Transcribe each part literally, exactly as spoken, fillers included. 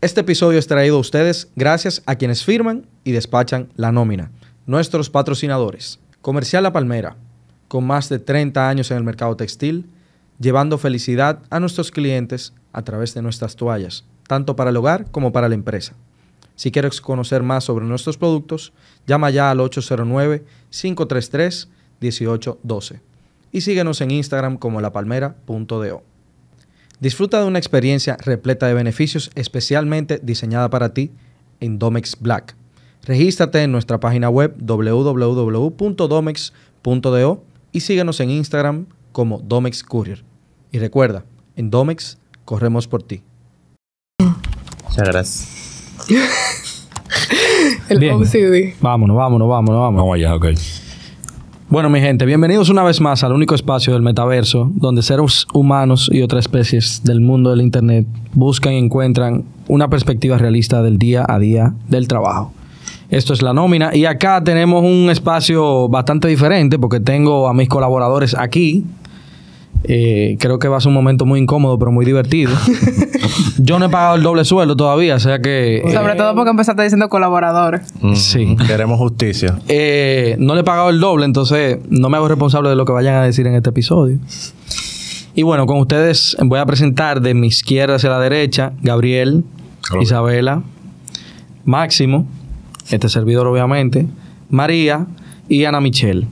Este episodio es traído a ustedes gracias a quienes firman y despachan la nómina. Nuestros patrocinadores. Comercial La Palmera, con más de treinta años en el mercado textil, llevando felicidad a nuestros clientes a través de nuestras toallas, tanto para el hogar como para la empresa. Si quieres conocer más sobre nuestros productos, llama ya al ocho cero nueve, cinco tres tres, uno ocho uno dos y síguenos en Instagram como lapalmera punto do. Disfruta de una experiencia repleta de beneficios especialmente diseñada para ti en Domex Black. Regístrate en nuestra página web doble u doble u doble u punto domex punto do y síguenos en Instagram como Domex Courier. Y recuerda, en Domex corremos por ti. Muchas gracias. El Bien. O C D. Vámonos, vámonos, vámonos, vámonos. Vamos allá, ok. Bueno, mi gente, bienvenidos una vez más al único espacio del metaverso donde seres humanos y otras especies del mundo del internet buscan y encuentran una perspectiva realista del día a día del trabajo. Esto es La Nómina y acá tenemos un espacio bastante diferente porque tengo a mis colaboradores aquí. Eh, creo que va a ser un momento muy incómodo pero muy divertido. Yo no he pagado el doble sueldo todavía, o sea que... eh, Sobre todo porque empezaste diciendo colaboradores. Mm, Sí. Queremos justicia. Eh, no le he pagado el doble, entonces no me hago responsable de lo que vayan a decir en este episodio. Y bueno, con ustedes voy a presentar de mi izquierda hacia la derecha, Gabriel, Hola. Isabela, Máximo, este servidor obviamente, María y Ana Michelle.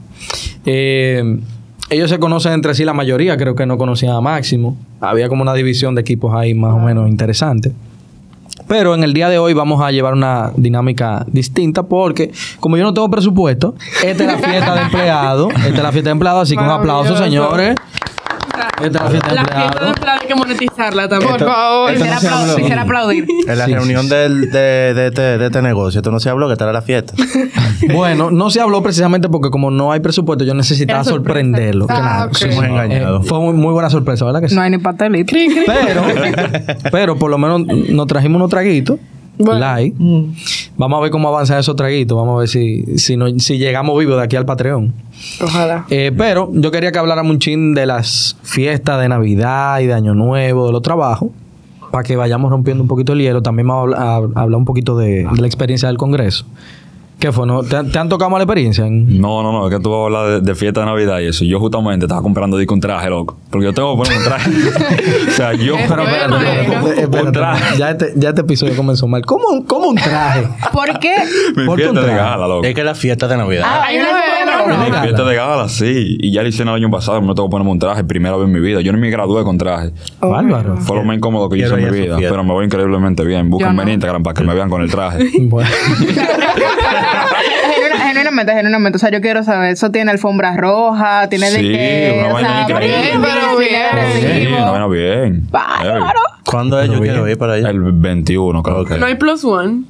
Eh, ellos se conocen entre sí, la mayoría creo que no conocían a Máximo. Había como una división de equipos ahí más o menos interesante. Pero en el día de hoy vamos a llevar una dinámica distinta porque como yo no tengo presupuesto, esta es la fiesta de empleados. Esta es la fiesta de empleados, así que un aplauso, Maravilloso. señores. Esta es la fiesta de La fiesta de empleados. empleado hay que monetizarla también. Por favor. esto Quisiera, no se aplau- habló. quisiera aplaudir. En la Sí, reunión sí, del, de, de, este- de este negocio, esto no se habló que esta era la fiesta. Bueno, no se habló precisamente porque como no hay presupuesto, yo necesitaba Era sorpresa. sorprenderlo. Ah, Claro. ok. Fuimos engañados. Eh, fue muy, muy buena sorpresa, ¿verdad que sí? No hay ni pastelito. Pero, pero por lo menos nos trajimos unos traguitos. Bueno. Light. Vamos a ver cómo avanzan esos traguitos. Vamos a ver si, si, no- si llegamos vivos de aquí al Patreon. Ojalá. Eh, pero yo quería que habláramos un chin de las fiestas de Navidad y de Año Nuevo, de los trabajos, para que vayamos rompiendo un poquito el hielo. También vamos a, habl- a hablar un poquito de, de la experiencia del Congreso. ¿Qué fue? ¿No? ¿Te, te han tocado mala experiencia? en- No, no, no, es que tú vas a hablar de, de fiesta de Navidad y eso. Yo justamente estaba comprando disco un traje, loco. Porque yo tengo que poner un traje. O sea, yo... Es Pero espérate, bueno, espérate, bueno. espérate, espérate. Un traje. Ya este, ya este episodio comenzó mal. ¿Cómo, un- cómo un traje? ¿Por qué? Mi ¿Por qué un fiesta de traje? gala, loco. Es que la fiesta de Navidad. Ah, hay una no, Mi gala. fiesta de gala, sí. Y ya lo hice el año pasado. Me tengo que ponerme un traje. Primera vez en mi vida. Yo ni me gradué con traje. Bárbaro. Fue lo más incómodo que yo hice Quiero en mi ir a su vida. fiesta. Pero me voy increíblemente bien. Búsquenme Yo en no. Instagram para que me vean con el traje. Bueno. Genuina- Genuinamente, genuinamente. O sea, yo quiero saber. Eso tiene alfombra roja, tiene de Sí, que. una o vaina sea, increíble. bien, pero bien. Sí, recibo. no, bueno, bien. Bárbaro. ¿Cuándo es? Yo quiero ir para allá. El veintiuno, creo Ok. que. No hay plus one.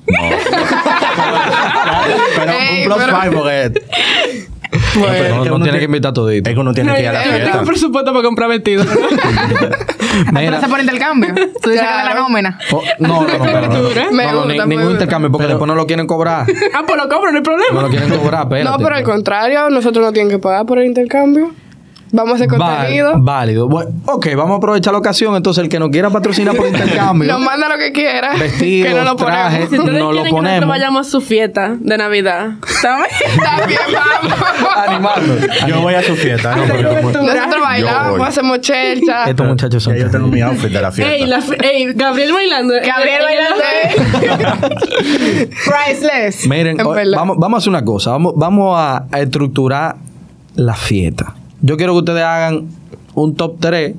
Pero Ey, un plus pero- five porque... Bueno. No, no tiene que invitar todito. Es que uno tiene que ir a la No tengo fiesta. presupuesto para comprar vestidos. Mira. Entonces por intercambio. Tú dices que de la nómina. Oh, no, no, no, pero no, no, Me no, no, gusta, ni- me ningún gusta. intercambio porque después no lo quieren cobrar. Ah, pues lo compro, no hay No problema. lo quieren cobrar, espérate. No, pero al contrario, nosotros no tienen que pagar por el intercambio. Vamos a hacer Val- contenido. válido. Bueno, ok, vamos a aprovechar la ocasión. Entonces, el que nos quiera patrocinar por intercambio, Nos manda lo que quiera. vestidos, que no lo ponemos. trajes, Si ustedes no lo quieren que nosotros ponemos. vayamos a su fiesta de Navidad. ¿También? También vamos. Animando. Yo voy a su fiesta. No, pero como- Nosotros bailamos, voy. hacemos chelcha. Estos muchachos son. ya yo tengo mi outfit de la fiesta. Ey, la, fi- ey, Gabriel bailando. Gabriel bailando. Priceless. Miren, En o- verdad. vamos, vamos a hacer una cosa. Vamos, vamos a, a estructurar la fiesta. Yo quiero que ustedes hagan un top tres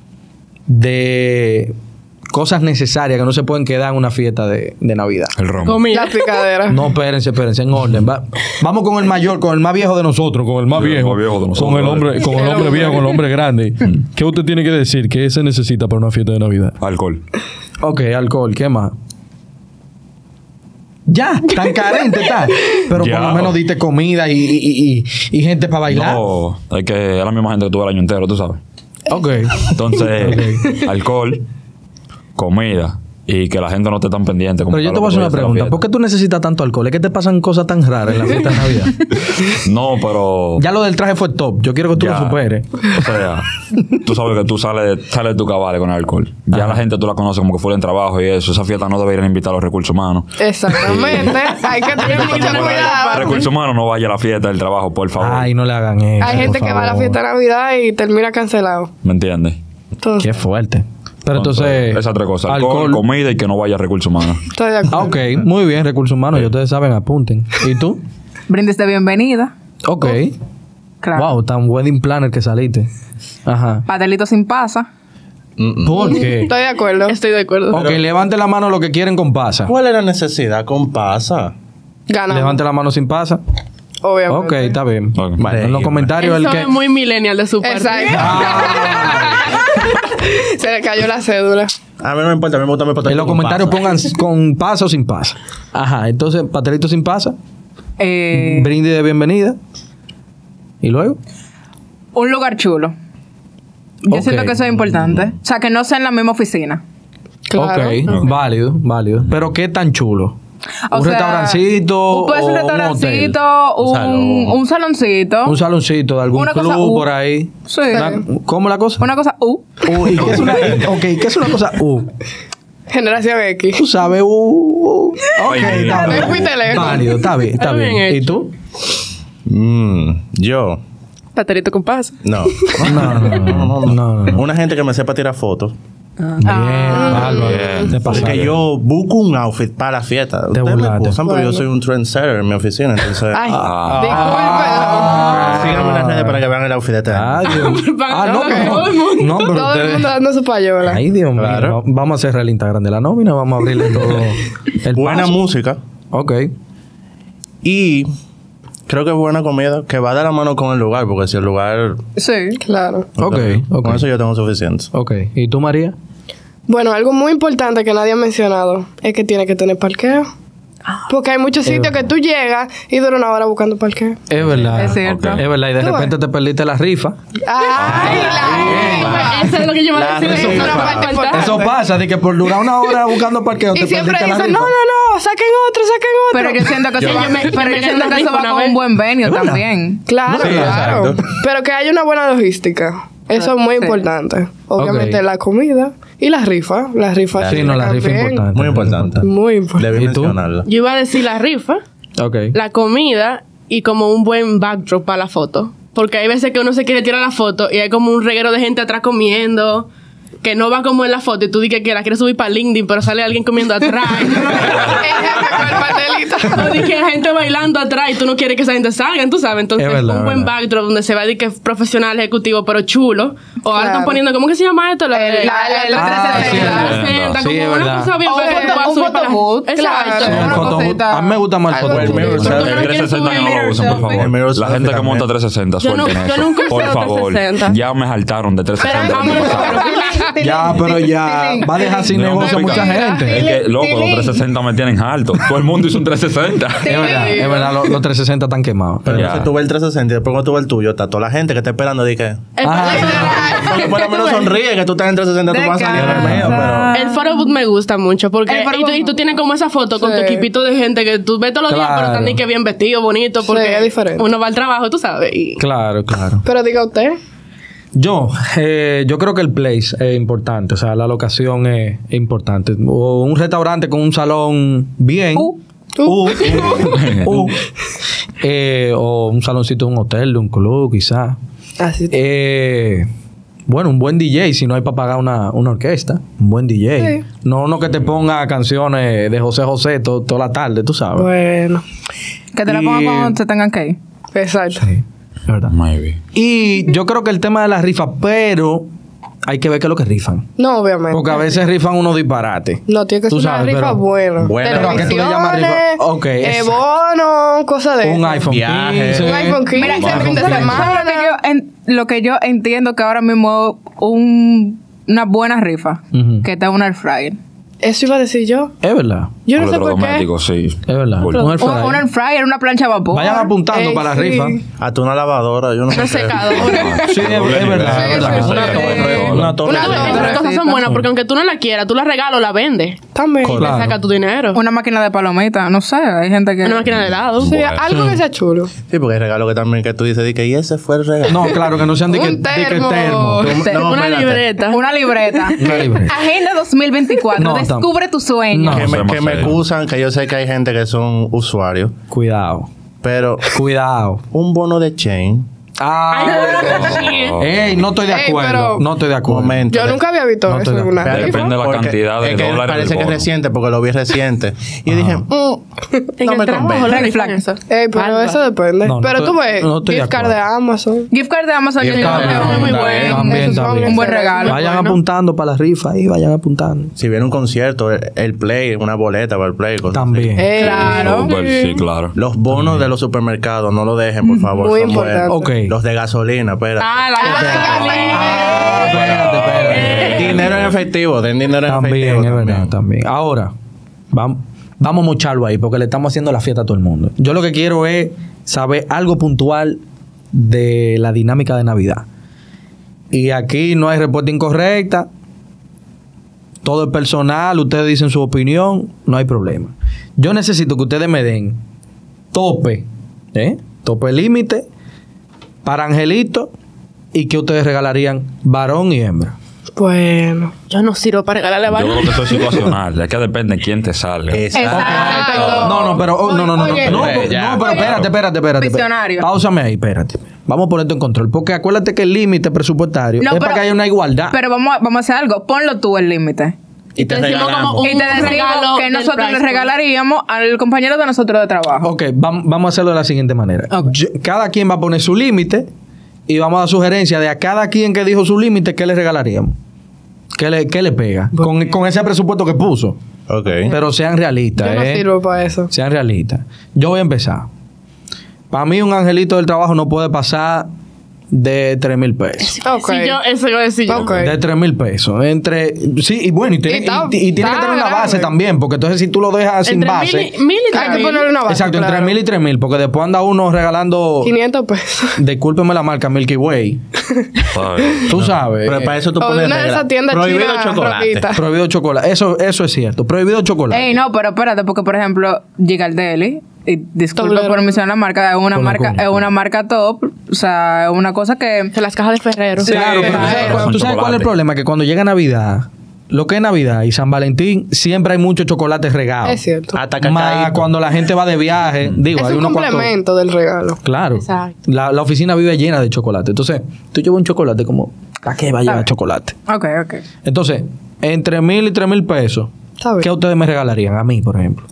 de cosas necesarias que no se pueden quedar en una fiesta de, de Navidad. El romo. Comida. La picadera. No, espérense, espérense, en orden. Va- vamos con el mayor, con el más viejo de nosotros, con el más Sí, el viejo. más viejo de nosotros, Con el dale. hombre, con el El hombre hombre. viejo, con el hombre grande. ¿Qué usted tiene que decir? ¿Qué se necesita para una fiesta de Navidad? Alcohol. Ok, alcohol, ¿qué más? Ya, tan carente está. Pero Ya. por lo menos diste comida y, y, y, y- y gente para bailar. No, hay que... Es la misma gente que tuvo el año entero, tú sabes. Ok. Entonces, alcohol, comida y que la gente no esté tan pendiente. Como Pero yo a te lo voy a que hacer una tú dices de la pregunta. fiesta. ¿Por qué tú necesitas tanto alcohol? ¿Es que te pasan cosas tan raras en la fiesta de Navidad? No, pero... Ya lo del traje fue top. Yo quiero que tú Ya. lo superes. O sea, tú sabes que tú sales, sales de tu cabal con alcohol. Ya la gente tú la conoces como que fue en trabajo y eso. Esa fiesta no deberían invitar a los recursos humanos. Exactamente. Hay que tener mucho cuidado. Recursos humanos no vaya a la fiesta del trabajo, por favor. Ay, no le hagan eso. Hay gente por que va a la favor. fiesta de Navidad y termina cancelado. ¿Me entiendes? Entonces, Qué fuerte. Pero entonces... Esas tres cosas. Alcohol, comida y que no vaya a recursos humanos. estoy de acuerdo. Ah, ok. Muy bien, recursos humanos. Ya ustedes saben, apunten. ¿Y tú? Brindis de bienvenida. Ok. Claro. Wow, tan wedding planner que saliste. Ajá. Pastelito sin pasa. ¿Por qué? Estoy de acuerdo. Estoy de acuerdo. Ok, levante la mano lo que quieren con pasa. ¿Cuál es la necesidad con pasa? Ganamos. Levante la mano sin pasa. Obviamente. Ok, está bien. Ok. Bueno, en los Sí, comentarios el Eso que... es muy millennial de su parte. Exacto. Se le cayó la cédula. A mí no me importa, a mí me gusta mi pastel En los con comentarios pasa. pongan con pasa o sin pasa. Ajá, entonces, pastelito sin pasa. Eh, Brindis de bienvenida. ¿Y luego? un lugar chulo. Yo Ok. siento que eso es importante. O sea, que no sea en la misma oficina. Claro. Ok, válido, válido. Pero ¿qué tan chulo? O ¿Un sea, restaurancito Puede ser o un un hotel? restaurancito, un, Un salón. un saloncito. Un saloncito de algún Una club cosa, uh, por ahí. Sí. Una- ¿Cómo la cosa? Una cosa, uh. Uh, ¿y qué es una, ok, ¿qué es una cosa? Uh, Generación X. tú sabes, uh, uh. Ok, Ay, está me bien. fuiste lejos. Válido, está bien, está Está bien bien. ¿Y hecho. tú? Mm, yo. Paterito con pasa. No. No, no, no, no, no. Una gente que me sepa tirar fotos. Bien, bárbaro. Bien. Te pasaste. Porque yo busco un outfit para la fiesta. Ustedes me burlaste. excusan, pero yo Bueno. soy un trendsetter en mi oficina. Entonces, Ay, Ah. síganme en las redes para que vean el outfit de este año. Ay, Dios. Ah, no, Todo el no, mundo. no, pero disculpen. Todo el ustedes... mundo dando su payola. Ay, Dios mío. Claro. Va- Vamos a cerrar el Instagram de la nómina. Vamos a abrirle todo el Buena paso. música Ok. y creo que buena comida que va de la mano con el lugar, porque si el lugar... Sí. Claro. Ok, ok. Con eso yo tengo suficiente. Ok. ¿Y tú, María? Bueno, algo muy importante que nadie ha mencionado es que tiene que tener parqueo. Porque hay muchos sitios que tú llegas y dura una hora buscando parqueo. Es verdad. Es cierto. Ok. Es verdad. Y de Tú repente te perdiste la rifa. ¡Ay, la Eso es lo que yo iba La a decir. rifa. Eso es una parte importante. Eso pasa, de que por durar una hora buscando parqueo Y te siempre perdiste la dicen, rifa. no, no, no, saquen otro, saquen otro. Pero yo siento que eso, Yo va- me- pero me yo siento gané que eso una va rifa con una un buen venue ¿Es verdad? también. Claro, Sí, claro. exacto. Pero que haya una buena logística. Eso es muy Sí. importante. Obviamente Ok. la comida y la rifa. La rifa Sí, no, la rifa es también. importante. Muy importante. Muy importante. Debí ¿Y tú? mencionarla. Yo iba a decir la rifa, Ok. la comida y como un buen backdrop para la foto. Porque hay veces que uno se quiere tirar la foto y hay como un reguero de gente atrás comiendo que no va como en la foto y tú dices que la quieres subir para LinkedIn pero sale alguien comiendo atrás. O di que hay gente bailando atrás y tú no quieres que esa gente salga, tú sabes. Entonces, Es verdad, un buen verdad. backdrop donde se va de que es profesional, ejecutivo, pero chulo. O ahora Claro. están poniendo, ¿cómo que se llama esto? La, El- la- el Ah, sí, trescientos sesenta. es verdad. trescientos, Sí, como es una verdad. cosa bien O para que tú un puedas subir para- photobooth, Exacto. claro. Sí, el Una fotoboot. cosita. A mí me gusta más el Algo fotoboot. El mirror Pero tú selfie. no El quieres trescientos sesenta subir que no lo mirror usan, por selfie. favor. El mirror La selfie gente que también. monta trescientos sesenta, Yo no- suelten yo eso. nunca usé Por los favor. trescientos sesenta. Ya me saltaron de trescientos sesenta. el año pasado. Ya, pero ya va a dejar sin No, negocio a no, mucha no. gente. Es que, loco, los trescientos sesenta me tienen alto. Todo el mundo hizo un trescientos sesenta. Es verdad, es verdad, los, los trescientos sesenta están quemados. Pero Ya. entonces tú ves el trescientos sesenta y después cuando tú ves el tuyo, está toda la gente que está esperando de que... Porque por lo menos sonríe que tú estás en trescientos sesenta, tú De vas a salir en el mío, casa. pero... El photoboot me gusta mucho porque El y tú, photoboot. y tú tienes como esa foto con Sí. tu equipito de gente que tú ves todos los días, Claro. pero están ni que bien vestido, bonito, porque Sí, es diferente. uno va al trabajo, tú sabes. Y Claro, claro. Pero diga usted. Yo, eh, yo creo que el place es importante, o sea, la locación es, es importante. O un restaurante con un salón bien. Uh. Uh, uh, uh. Eh, o un saloncito de un hotel, de un club, quizás. Así. Eh, bueno, un buen D J, si no hay para pagar una, una orquesta. Un buen D J. Sí. No uno que te ponga canciones de José José to- toda la tarde, tú sabes. Bueno. Que te la Y- pongan cuando se tengan que ir. Exacto. Sí, es verdad. Maybe. Y yo creo que el tema de la rifa, pero hay que ver qué es lo que rifan. No, obviamente. Porque a veces rifan unos disparates. No, tiene que Tú ser una sabes, rifa pero- buena. Buena. Pero ¿a qué tú le llamas rifa? Ok, Eh, exacto. bono, cosas de Un eso. iPhone Viaje. quince. Un iPhone quince, Mira, un ¿sabes fin de ¿sabes semana. lo que yo en- lo que yo entiendo que ahora mismo un, una buena rifa, Ujú. que está un air fryer. Eso iba a decir yo. Es verdad. Yo no sé por qué. Electrodomésticos, sí. Es verdad. Cool. Un air Un, fryer. un air fryer, una plancha a vapor. Vayan apuntando Ey, para la sí. rifa. Hasta una lavadora, yo no sé. una qué. secadora. Sí, es, es verdad, es Sí, verdad. sí, Una sí. torre. Una torre. Una Tú ves, torre. esas cosas son buenas porque aunque tú no la quieras, tú la regalas o la vendes. También. Y Claro. le sacas tu dinero. Una máquina de palomitas, no sé, hay gente que... Una máquina de helado. Sí, algo que sea chulo. Sí, porque hay regalos que también que tú dices, di que y ese fue el regalo. No, claro, que no sean de que, Un de que termo. termo. Te- No, Una espérate. libreta. Una libreta. Una libreta. Agenda dos mil veinticuatro. No, Descubre tu sueño. No. Que me, Somos que me serios. excusan, que yo sé que hay gente que son usuarios, Cuidado. pero Cuidado. un bono de chain. Ah, Sí. ey, no estoy de Ey, acuerdo. pero- no estoy de acuerdo. Momento. Yo nunca había visto No eso te en una da- rifa. Depende de la Porque cantidad de es que dólares parece del que es bono. reciente porque lo vi reciente. Y dije, mm, En no el me trabajo, convence. la Red rifan flag. eso. Ey, pero Alba. eso depende. No, no pero estoy- tú ves, no estoy de gift card de acuerdo. Amazon. Gift card de Amazon yo Gift digo card que es de muy Amazon, bueno. también, Esos son también. Un buen excelentes. regalo. Vayan Bueno. apuntando para la rifa ahí, vayan apuntando. Si viene un concierto, el, el play, una boleta para el play. cosas También. así. Ey, Claro. Súper, sí, claro. Los bonos de los supermercados, no lo dejen, por favor. Muy son importante. buenos. Ok. Los de gasolina, espérate. Ah, la Ah, espérate, espérate. Dinero en efectivo, den dinero en También, efectivo. es verdad, también. Ahora, vamos, vamos a mocharlo ahí porque le estamos haciendo la fiesta a todo el mundo. Yo lo que quiero es saber algo puntual de la dinámica de Navidad. Y aquí no hay respuesta incorrecta. Todo es personal, ustedes dicen su opinión, no hay problema. Yo necesito que ustedes me den tope, ¿eh? Tope límite para Angelito y que ustedes regalarían varón y hembra. Bueno. Yo no sirvo para regalarle a Yo varios. creo que eso es situacional. Es que depende de quién te salga. Exacto. No, no, pero oh, no, no, no, no, Oye, no, oye, pero- ya, no, pero espérate, espérate, espérate. Visionario. Páusame ahí, espérate. Vamos a ponerte en control, porque acuérdate que el límite presupuestario No, es pero- para que haya una igualdad. Pero vamos a, vamos a hacer algo. Ponlo tú el límite. Y te Te decimos regalamos. como Y te un decimos regalo que del nosotros le price pool. regalaríamos al compañero de nosotros de trabajo. Ok, vam- vamos a hacerlo de la siguiente manera. Ok. Yo- cada quien va a poner su límite y vamos a dar sugerencia de a cada quien que dijo su límite, ¿qué le regalaríamos? ¿Qué le, qué le pega? Con, con ese presupuesto que puso. Ok. Pero sean realistas, Yo no ¿eh? sirvo para eso. Sean realistas. Yo voy a empezar. Para mí, un angelito del trabajo no puede pasar de tres mil pesos. Ok. Sí, yo, eso iba a decir yo. Ok. De tres mil pesos. Entre. Sí, y bueno, y tiene, Y está- y- y tiene que está tener una base grave. también, porque entonces si tú lo dejas sin Entre base. mil y, mil y Hay tres que mil. ponerle una base. Exacto, claro. entre mil y tres mil, porque después anda uno regalando. quinientos pesos. Discúlpeme la marca Milky Way. ¿sabes? Tú sabes. Pero para eso tú O pones una de regla. esas tiendas Prohibido chinas chocolate. rojitas. Prohibido chocolate. Eso, eso es cierto. Prohibido chocolate. Ey, no, pero espérate, porque por ejemplo, Gigardelli, y disculpa Toblerone. por mencionar la marca, es una Con la marca, cuña. es una marca top, o sea, es una cosa que De las cajas de Ferrero. Sí. Claro, pero tú sabes, Ferrero. cuál- Son tú sabes cuál es el chocolate. problema, que cuando llega Navidad, lo que es Navidad y San Valentín, siempre hay muchos chocolates regados. Es cierto. Hasta Más cacaíto. cuando la gente va de viaje, digo, Es hay un unos cuantos. complemento del regalo. Claro. Exacto. La, la oficina vive llena de chocolate. Entonces, tú llevas un chocolate como, ¿para qué va a llevar chocolate? ok, ok. Entonces, entre mil y tres mil pesos, Está bien. ¿qué ustedes me regalarían? A mí, por ejemplo.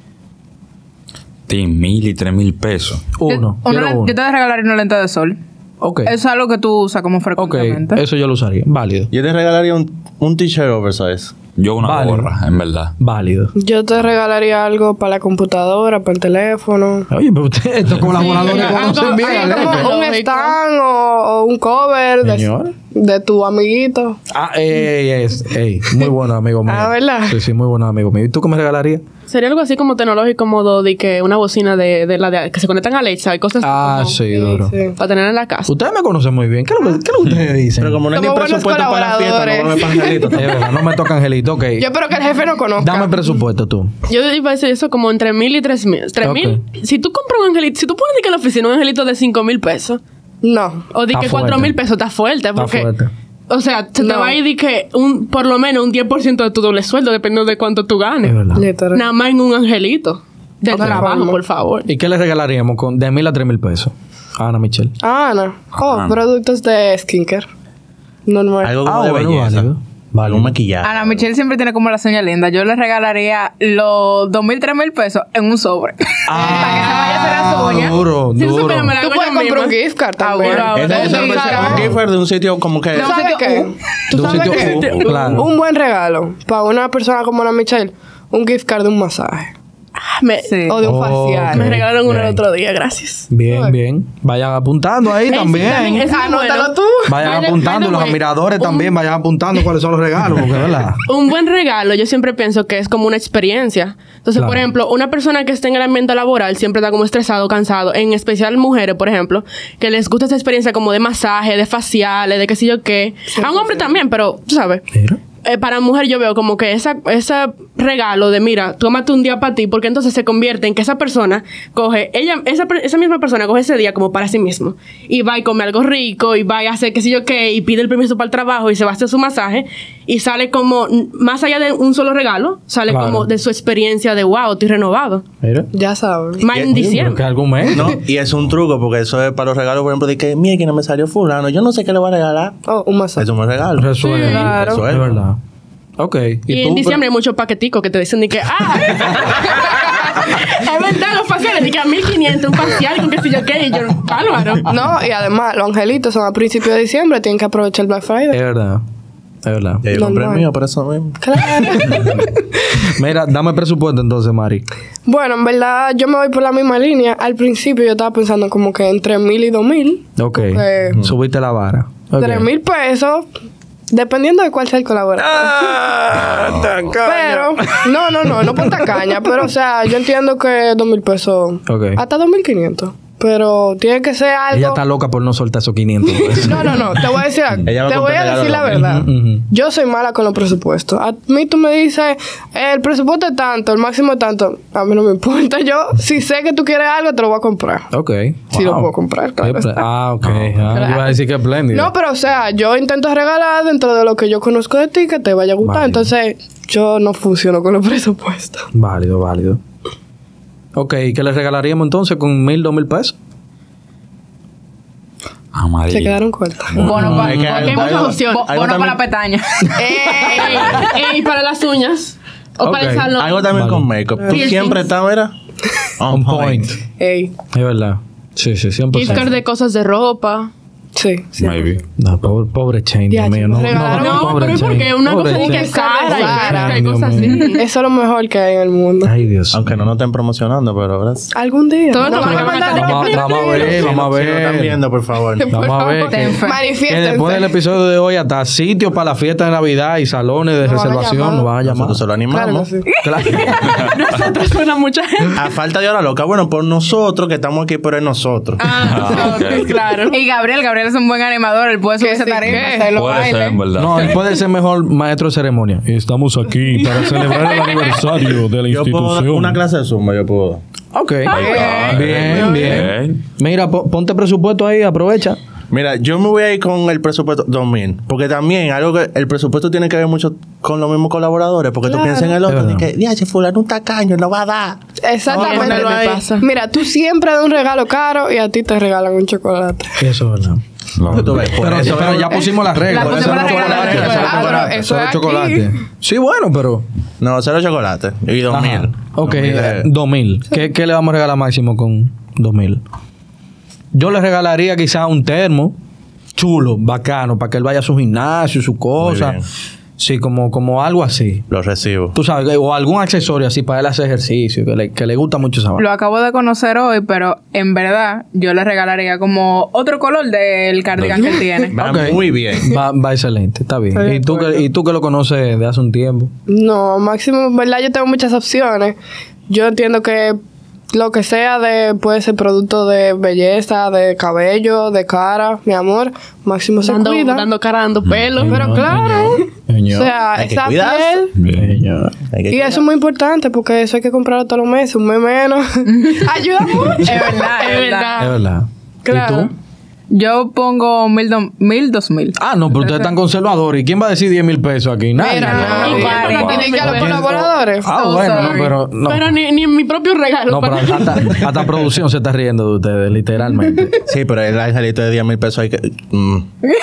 Sí, mil y tres mil pesos. Uno. Yo, quiero una- uno. yo te regalaría una lente de sol. Ok. Eso es algo que tú usas como Ok, frecuentemente. eso yo lo usaría. Válido. Yo te regalaría un, un t-shirt oversize. Yo una Válido. gorra, en verdad. Válido. Yo te regalaría algo para la computadora, para el teléfono. Oye, pero ustedes, estos colaboradores Sí, conocen algo- bien. sí, al como- jefe. Un Lógico. stand o, o un cover Señor. de, de tu amiguito. Ah, ey, es, ey, muy bueno, amigo mío. Ah, ¿verdad? Sí, sí, muy bueno, amigo mío. ¿Y tú qué me regalarías? Sería algo así como tecnológico, como de que una bocina de, de la de, que se conectan a Alexa y cosas Ah, así. sí, duro. Sí. Para tener en la casa. Ustedes me conocen muy bien. ¿Qué es lo que, qué es lo que ustedes dicen? Pero como no hay ni Somos buenos presupuesto para la fiesta, no colaboradores. vamos a ver Angelito. Es verdad, no me toca Angelito. Ok. Yo espero que el jefe no conozca. Dame presupuesto tú. Yo iba a decir eso como entre mil y tres mil. Tres Ok. mil. Si tú compras un angelito, si tú pones de que en la oficina un angelito de cinco mil pesos, No. o de Está que cuatro fuerte. mil pesos, está fuerte. Está Porque, fuerte. o sea, se te No. va a ir de que un, por lo menos un diez por ciento de tu doble sueldo, dependiendo de cuánto tú Es ganes. verdad. Literal. Nada más en un angelito. De Ok. trabajo, por favor. ¿Y qué le regalaríamos con de mil a tres mil pesos? A Ana Michelle. Ah, Ana. Oh, Ana. productos de skincare. Normal. Algo como Ah, de bueno, belleza. válido. Válido. Un maquillaje. Ana Michelle siempre tiene como la señal linda. Yo le regalaría los dos mil, tres mil pesos en un sobre. Para que se vaya a hacer las uñas. duro, Si duro. supiera, me la Tú hago puedes yo comprar un misma. gift card Ah, también. bueno, Ese- ahora ese- sí, ese- claro. un gift card de un sitio como que... ¿Tú sabes sitio qué? U. ¿Tú De un sabes sitio qué? U, claro. Un buen regalo para una persona como Ana Michelle. Un gift card de un masaje. Me, Sí. O de un Oh, facial. me ok. regalaron uno el Bien. otro día, gracias. Bien, bien. Vayan apuntando ahí Ese también. también, ese es Anótalo bueno. tú. Vayan By the- apuntando. by the Los way, admiradores un- también vayan apuntando cuáles son los regalos, porque verdad. Un buen regalo, yo siempre pienso que es como una experiencia. Entonces, Claro. por ejemplo, una persona que esté en el ambiente laboral siempre está como estresado, cansado. En especial mujeres, por ejemplo, que les gusta esa experiencia como de masaje, de faciales, de qué sé yo qué. A un hombre también, pero tú sabes. Mira. Eh, para mujer yo veo como que esa, ese regalo de mira, tómate un día para ti, porque entonces se convierte en que esa persona coge, ella, esa, per- esa misma persona coge ese día como para sí mismo. Y va y come algo rico, y va y hace qué sé yo qué, y pide el permiso para el trabajo, y se va a hacer su masaje, y sale como, n- más allá de un solo regalo, sale Claro. como de su experiencia de wow, estoy renovado. Mira. Ya saben. Más en Pero que diciembre. algún mes. No, y es un truco, porque eso es para los regalos, por ejemplo, de que, mira, que no me salió fulano, yo no sé qué le voy a regalar. Oh, un masaje. Eso es un regalo. Resuelve. claro. Es Resuelve. verdad. Ok. Y, tú, en diciembre hay muchos paqueticos que te dicen de que, ah, es verdad, los faciales, de que a mil quinientos, un facial con qué sé yo qué, y yo, bárbaro. No, y además, los angelitos son a principios de diciembre, tienen que aprovechar el Black Friday. Es verdad. Es verdad. Ya yo compré el Normal. mío, por eso mismo. Claro. Mira, dame presupuesto entonces, Mari. Bueno, en verdad, yo me voy por la misma línea. Al principio yo estaba pensando como que entre mil y dos mil. Ok. Eh, Subiste la vara. Ok. Tres mil pesos, dependiendo de cuál sea el colaborador. Pero, no, no, no, no por tacaña. Pero, o sea, yo entiendo que dos mil pesos, Ok. hasta dos mil quinientos. Pero tiene que ser algo. Ella está loca por no soltar esos quinientos pesos. No, no, no, te voy a decir algo. Ella va a Te voy comprar a decir la regalo verdad. Ujú, ujú. Yo soy mala con los presupuestos. A mí tú me dices, el presupuesto es tanto, el máximo es tanto. A mí no me importa. Yo, si sé que tú quieres algo, te lo voy a comprar. Ok. Si lo Wow. puedo comprar, claro Qué está. pla- Ah, ok. Ah, iba a decir que espléndido. No, pero o sea, yo intento regalar dentro de lo que yo conozco de ti que te vaya a gustar. Válido. Entonces, yo no funciono con los presupuestos. Válido, válido. Ok, ¿qué le regalaríamos entonces con mil, dos mil pesos? Amarillo. Se quedaron cortos. Bono para es que Porque hay algo- muchas algo- opciones. bo- algo bono para la también- pestaña. Ey, ey, para las uñas. O para el Ok. salón. Algo también Vale. con make-up. Tú Piercings. siempre estás, ¿verdad? On point. Ey, Es verdad. Sí, sí, cien por Gift ciento. card de cosas de ropa. sí. sí. Maybe. No, pobre, pobre Chain, Dios Ya, mío. me No, regalaron- no, No, pobre pero ¿y por Chain. qué? Una Pobre cosa de que Chain. es cara y Ay, y Dios cosas mío. así. Eso es lo mejor que hay en el mundo. Ay, Dios. Aunque no nos estén promocionando, pero gracias. Algún día. Todo No, esto van a van a mandar mandar- Vamos, que- vamos a ver, vamos a Si lo están ver. viendo, por favor. Vamos a ver que, que Manifiéstense. después del episodio de hoy hasta sitios para la fiesta de Navidad y salones de Nos van a reservación llamar. nos van a llamar. Nosotros se lo Claro animamos. que sí. Claro. Nosotros suena mucha gente. A falta de hora loca, bueno, por nosotros que estamos aquí, pero es nosotros. Ah, nosotros, claro. Y Gabriel, Gabriel es un buen animador. Él puede subirse sí, tarima, ¿qué? hacer los Puede ser, bailes. en verdad. No, él puede ser mejor maestro de ceremonia. Estamos aquí para celebrar el aniversario de la Yo puedo dar institución. una clase de zumba, yo puedo. Ok. Ah, Bien, bien. Mira, po- ponte presupuesto ahí, aprovecha. Mira, yo me voy a ir con el presupuesto dos mil. Porque también algo que el presupuesto tiene que ver mucho con los mismos colaboradores. Porque tú piensas en el otro, Es de verdad. que, diache, fulano un tacaño, no va a dar. Exactamente. No, me ahí. pasa. Mira, tú siempre das un regalo caro y a ti te regalan un chocolate. Eso es verdad. Lo- Tú ves, por Pero, eso- pero ya pusimos las reglas. La Por pusimos eso las no reglas, chocolate, la cero pusimos- chocolate, Ah, pero eso cero es aquí. chocolate. Sí, bueno, pero... No, cero chocolate. Y dos Ajá. mil. Ok, Dos mil de- dos mil. ¿Qué, ¿Qué le vamos a regalar máximo con dos mil? Yo le regalaría quizá un termo chulo, bacano, para que él vaya a su gimnasio, su cosa. bien. Sí, como, como algo así. Los recibo. Tú sabes, o algún accesorio así para él hacer ejercicio, que le, que le gusta mucho esa vaina. Lo acabo de conocer hoy, pero en verdad yo le regalaría como otro color del cardigan que él tiene. Va Ok. muy bien. Va, va excelente, está bien. Estoy de ¿Y tú, que, acuerdo. y tú que lo conoces de hace un tiempo. No, máximo, en verdad yo tengo muchas opciones. Yo entiendo que lo que sea de puede ser producto de belleza, de cabello, de cara, mi amor, máximo se Dando, cuida. dando cara, dando pelo. Pero claro, Señor. o sea, Hay que esa cuidarse. piel. Bien. Señor. Hay que Y eso es muy importante porque eso hay que comprarlo todos los meses, un mes menos. Ayuda mucho. Es verdad, es Es verdad. Es verdad. Claro. ¿Y tú? Yo pongo mil, do- mil, dos mil. Ah, no, pero ustedes están conservadores. ¿Y quién va a decir diez mil pesos aquí? Nadie. Mira, no, y no, que no, no no, tienen que a los no, colaboradores. Ah, So bueno, no, sorry. pero no. Pero ni, ni en mi propio regalo. No, pero para- hasta, hasta producción se está riendo de ustedes, literalmente. Sí, pero el angelito de diez mil pesos hay que. mm.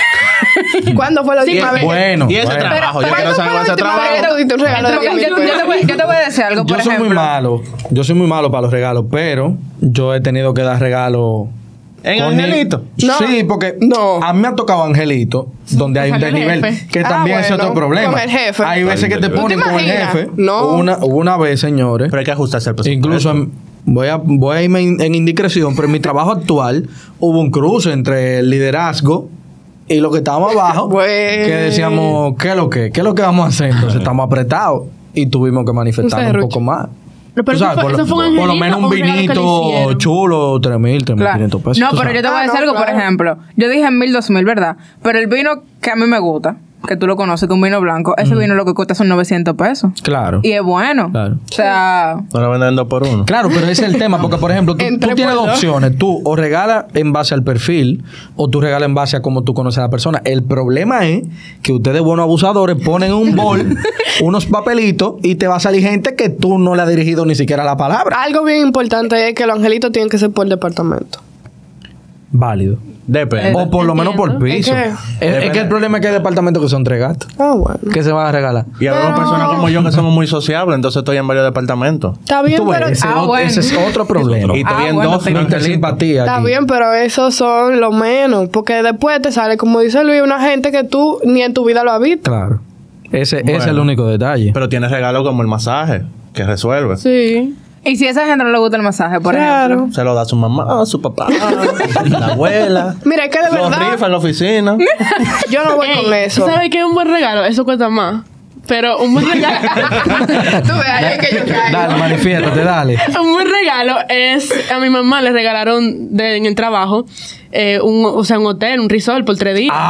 ¿Cuándo fue la Sí, última vez? Bueno, Y ese bueno. trabajo, ya que ¿Cuándo no fue sabemos la ese última vez que trabajo. tú diste un regalo de Yo, diez mil yo- yo te voy, pesos? yo te voy a decir algo, por Yo soy ejemplo. muy malo. Yo soy muy malo para los regalos, pero yo he tenido que dar regalos ¿En Con Angelito? ni- No. Sí, porque No. a mí me ha tocado Angelito, donde hay un Sale el desnivel, jefe. que Ah, también es bueno, otro problema. con el jefe. Hay veces que te ¿Tú te ponen con el imaginas? jefe. No. Hubo Una, hubo una vez, señores. Pero hay que ajustarse al presupuesto. Incluso en- voy a, voy a irme en, en indiscreción, pero en mi trabajo actual hubo un cruce entre el liderazgo y los que estábamos abajo, Bueno. que decíamos, ¿qué es lo que? ¿Qué es lo que vamos a hacer? Entonces estamos apretados y tuvimos que manifestar No sé, un Rucho. poco más. Pero Tú eso sabes, fue- por, eso lo, fue un por lo angelito menos un o un regalo que le vinito hicieron. chulo, tres mil, tres mil Claro. quinientos pesos. No, tú pero sabes. yo te voy a Ah, decir no, algo, por claro. ejemplo. Yo dije mil, dos mil, ¿verdad? Pero el vino que a mí me gusta, que tú lo conoces, que un vino blanco, ese vino lo que cuesta son novecientos pesos. Claro. Y es bueno. Claro. O sea, No lo venden dos por uno. Claro, pero ese es el tema, porque por ejemplo, tú, Entre tú tienes por dos dos. opciones. Tú o regalas en base al perfil o tú regalas en base a cómo tú conoces a la persona. El problema es que ustedes, buenos abusadores, ponen en un bol unos papelitos y te va a salir gente que tú no le has dirigido ni siquiera la palabra. Algo bien importante es que los angelitos tienen que ser por departamento. Válido. Depende. O por lo menos por piso. Es Es, que- es que el problema es que hay departamentos que son tres gatos. Ah, bueno. ¿Qué se van a regalar? Y hay personas como yo que somos muy sociables, entonces estoy en varios departamentos. Está bien, Tú ves, pero... ese, Ah, es, bueno. ese es otro problema. Y estoy Ah, en bueno, dos sí. No te angelitos. simpatía. Está aquí. bien, pero esos son lo menos. Porque después te sale, como dice Luis, una gente que tú ni en tu vida lo has visto. Claro. Ese, ese es Bueno. el único detalle. Pero tienes regalos como el masaje, que resuelve. Sí. y si a esa gente no le gusta el masaje, por Claro. ejemplo. Se lo da a su mamá, a su papá, la abuela. Mira, es que de Los verdad, rifas en la oficina. yo no voy Ey, con eso. ¿sabes qué es un buen regalo? Eso cuesta más. Pero un buen regalo... Tú ves, ahí es que yo caigo. Dale, manifiéstate, dale. Un buen regalo es... A mi mamá le regalaron de, en el trabajo eh, un, o sea, un hotel, un resort por tres días.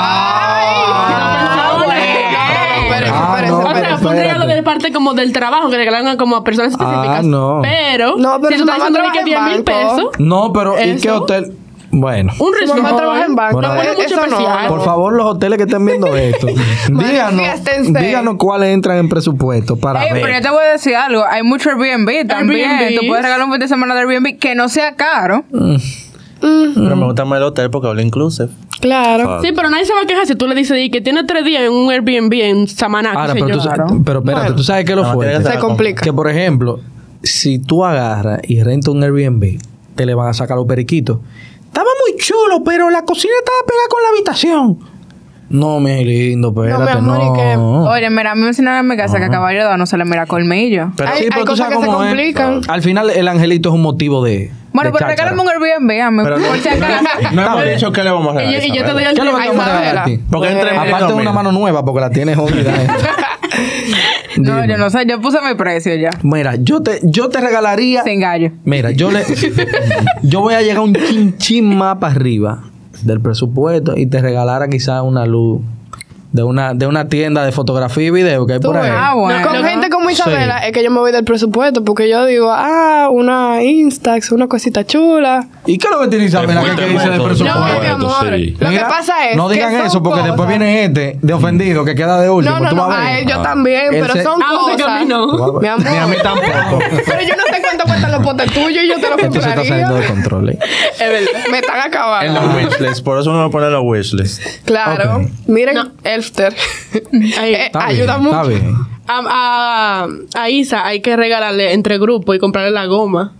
Ah, No, Espérese, Ah, espérese, no, O sea, espérese. fue un regalo espérate. de parte como del trabajo que regalaron como a personas específicas. Ah, no. Pero, No, pero si su tú estás mamá diciendo trabaja que en diez mil banco. pesos, No, pero ¿y qué Eso. hotel? Bueno. un Su resort. mamá trabaja en banco. Bueno, No pone Eh, mucho eso no. especial. Por favor, los hoteles que estén viendo esto, díganos, Manifiéstense. díganos cuáles entran en presupuesto para Ey, pero yo ver. te voy a decir algo. Hay mucho Airbnb también. Airbnb. Tú puedes regalar un fin de semana de Airbnb que no sea caro. Pero me gusta más el hotel porque habla inclusive. Claro. Sí, pero nadie se va a quejar si tú le dices di, que tiene tres días en un Airbnb en Samaná, qué Ahora, sé pero, yo. tú, sa- Claro. pero espérate, Bueno. tú sabes que es lo No, tiene fuerte. que Se ser complica. Que por ejemplo, si tú agarras y rentas un Airbnb, te le van a sacar los periquitos. Estaba muy chulo, pero la cocina estaba pegada con la habitación. No, mi lindo, espérate, amor, ¿y qué? no. Oye, mira, a mí me enseñaron en mi casa que a caballo de no se le mira colmillo. Pero Hay- Sí, pero hay tú cosas sabes que se cómo es. complican. Al final, el angelito es un motivo de. Bueno, de pero cháchara. regálame un Airbnb a mí. Pero no, por si acaso. no hemos dicho que le vamos a Y regalar. yo, y yo te Isabela. doy el ¿Qué es lo que Ay, te vamos a regalar a Isabela. ti? Porque entre mil y Aparte de dos una mil. mano nueva, porque la tienes jodida. ¿eh? No, Dime. yo no sé. Yo puse mi precio ya. Mira, yo te, yo te regalaría. Sin gallo. Mira, yo le. yo voy a llegar un chinchín más para arriba del presupuesto y te regalara quizás una luz de una, de una tienda de fotografía y video que hay Tú por ahí. ves. Ah, bueno. Con gente como Isabela Sí. es que yo me voy del presupuesto porque yo digo, ah, una Instax, una cosita chula. ¿Y qué es lo que tiene Isabela Te que, fuiste que dice del mucho, presupuesto? No, mi Presupuesto, amor. sí. Lo Mira, que pasa es no que digan son eso porque después cosas- viene este de ofendido que queda de último. No, no, Tú no, vas a a ver. él yo Ah. también, Él pero se- son Ah, o sea que a mí no. cosas. Mi amor. Ni a mí tampoco. Pero yo no sé cuánto cuestan los potes tuyos y yo te los Esto se está saliendo de compraría. control. ¿eh? Es verdad. Me están En acabando. los wishlists. Por eso uno pone los wishlists. Claro. Ok. Miren, No. Elfter. Ahí. Eh, Está ayuda bien, mucho. Está bien. A, a, a Isa hay que regalarle entre grupos y comprarle la goma.